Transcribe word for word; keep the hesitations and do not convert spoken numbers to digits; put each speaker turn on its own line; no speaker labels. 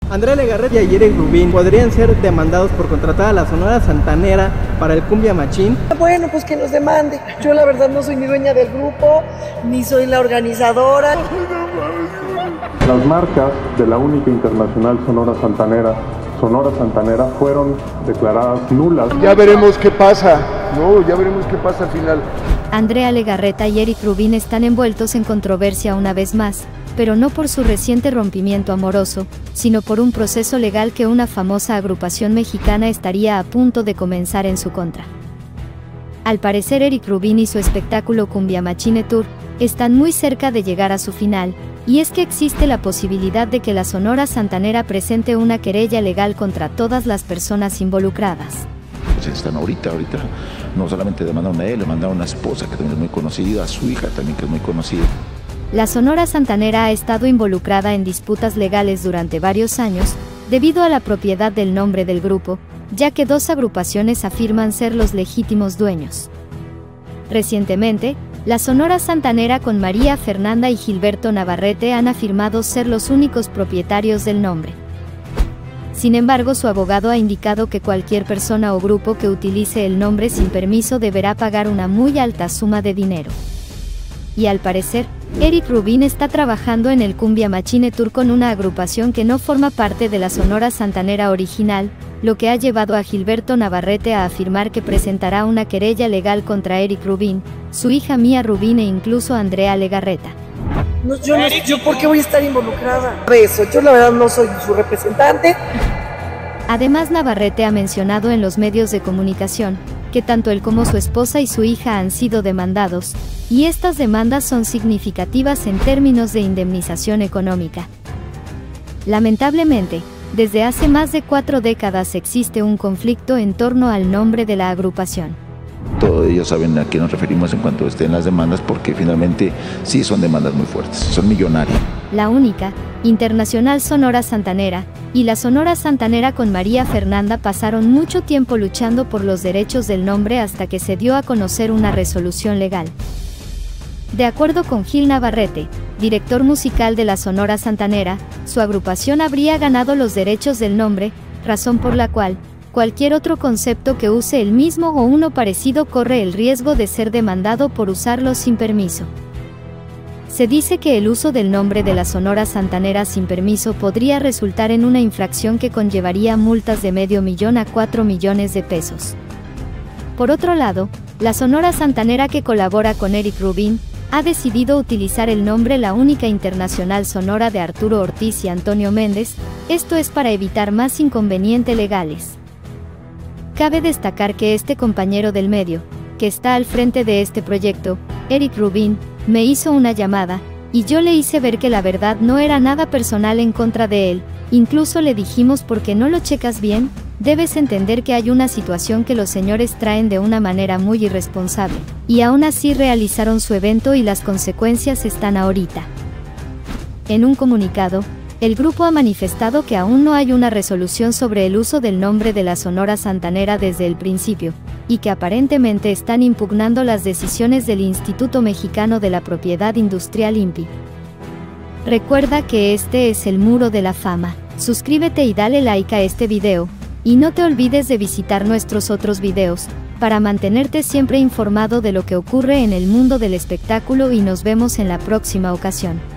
Andrea Legarreta y Eric Rubin podrían ser demandados por contratar a la Sonora Santanera para el Cumbia Machín.
Bueno, pues que nos demande. Yo la verdad no soy ni dueña del grupo, ni soy la organizadora.
Las marcas de la única internacional Sonora Santanera, Sonora Santanera, fueron declaradas nulas.
Ya veremos qué pasa, no, ya veremos qué pasa al final.
Andrea Legarreta y Eric Rubin están envueltos en controversia una vez más, pero no por su reciente rompimiento amoroso, sino por un proceso legal que una famosa agrupación mexicana estaría a punto de comenzar en su contra. Al parecer, Eric Rubin y su espectáculo Cumbia Machine Tour están muy cerca de llegar a su final, y es que existe la posibilidad de que la Sonora Santanera presente una querella legal contra todas las personas involucradas.
Están ahorita, ahorita no solamente demandaron a él, le mandaron a una esposa que también es muy conocida, a su hija también que es muy conocida.
La Sonora Santanera ha estado involucrada en disputas legales durante varios años, debido a la propiedad del nombre del grupo, ya que dos agrupaciones afirman ser los legítimos dueños. Recientemente, la Sonora Santanera con María Fernanda y Gilberto Navarrete han afirmado ser los únicos propietarios del nombre. Sin embargo, su abogado ha indicado que cualquier persona o grupo que utilice el nombre sin permiso deberá pagar una muy alta suma de dinero. Y al parecer, Eric Rubin está trabajando en el Cumbia Machine Tour con una agrupación que no forma parte de la Sonora Santanera original, lo que ha llevado a Gilberto Navarrete a afirmar que presentará una querella legal contra Eric Rubin, su hija Mía Rubin e incluso Andrea Legarreta.
No, yo, no, yo ¿por qué voy a estar involucrada? De eso, yo la verdad no soy su representante.
Además, Navarrete ha mencionado en los medios de comunicación que tanto él como su esposa y su hija han sido demandados, y estas demandas son significativas en términos de indemnización económica. Lamentablemente, desde hace más de cuatro décadas existe un conflicto en torno al nombre de la agrupación.
Todos ellos saben a qué nos referimos en cuanto estén las demandas, porque finalmente sí son demandas muy fuertes, son millonarias.
La única, Internacional Sonora Santanera, y la Sonora Santanera con María Fernanda pasaron mucho tiempo luchando por los derechos del nombre hasta que se dio a conocer una resolución legal. De acuerdo con Gil Navarrete, director musical de la Sonora Santanera, su agrupación habría ganado los derechos del nombre, razón por la cual cualquier otro concepto que use el mismo o uno parecido corre el riesgo de ser demandado por usarlo sin permiso. Se dice que el uso del nombre de la Sonora Santanera sin permiso podría resultar en una infracción que conllevaría multas de medio millón a cuatro millones de pesos. Por otro lado, la Sonora Santanera, que colabora con Eric Rubin, ha decidido utilizar el nombre La Única Internacional Sonora de Arturo Ortiz y Antonio Méndez, esto es para evitar más inconvenientes legales. Cabe destacar que este compañero del medio, que está al frente de este proyecto, Eric Rubin, me hizo una llamada, y yo le hice ver que la verdad no era nada personal en contra de él, incluso le dijimos ¿por qué no lo checas bien? Debes entender que hay una situación que los señores traen de una manera muy irresponsable, y aún así realizaron su evento y las consecuencias están ahorita. En un comunicado, el grupo ha manifestado que aún no hay una resolución sobre el uso del nombre de la Sonora Santanera desde el principio, y que aparentemente están impugnando las decisiones del Instituto Mexicano de la Propiedad Industrial I N P I. Recuerda que este es el Muro de la Fama. Suscríbete y dale like a este video, y no te olvides de visitar nuestros otros videos, para mantenerte siempre informado de lo que ocurre en el mundo del espectáculo, y nos vemos en la próxima ocasión.